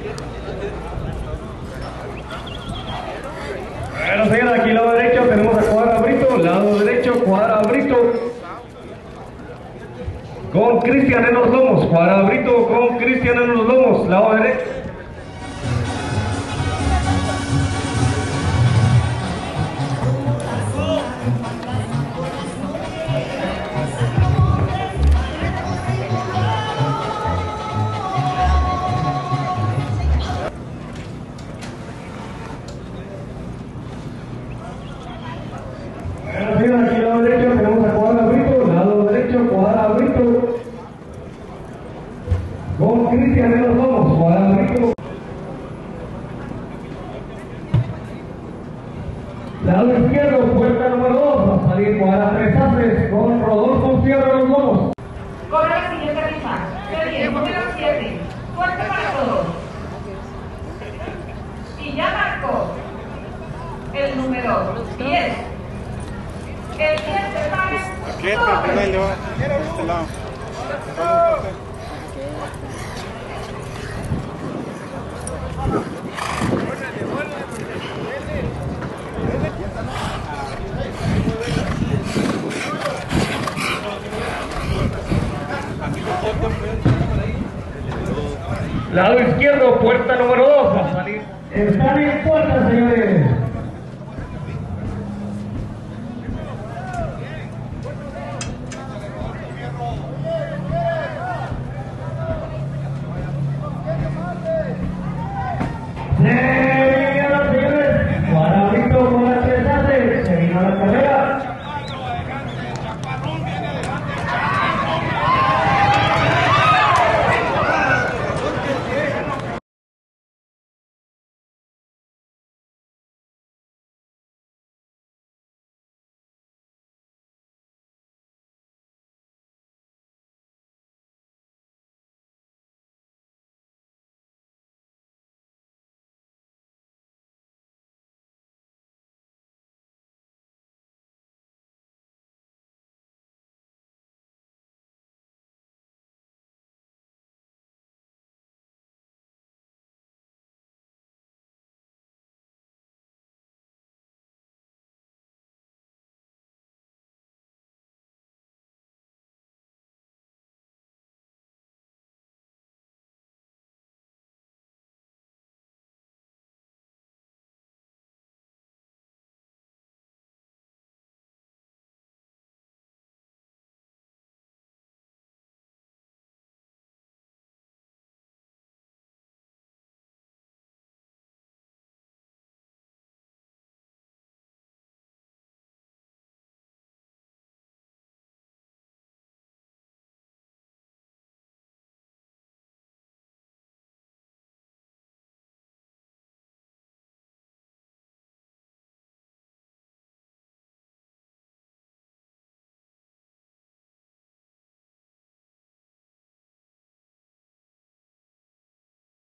Bueno, señora, aquí lado derecho tenemos a Cuadra Brito, lado derecho Cuadra Brito con Cristian en los lomos, Cuadra Brito con Cristian en los lomos, lado derecho. Aquí lado derecho tenemos a Cuadra Brito, lado derecho Cuadra Brito con Cristian en los lomos, Cuadra Brito. Lado izquierdo, puerta número 2, va a salir Cuadra Tres Haces con Rodolfo Fierro en los lomos. Corre la siguiente rifa. Qué bien, número 7. Fuerte para todos. Y ya marcó el número 10. El 10 se paga. Aquí, tranquilo, de este lado. Lado izquierdo, puerta número 2, va a salir. Están en puerta, señores. ¡Sí!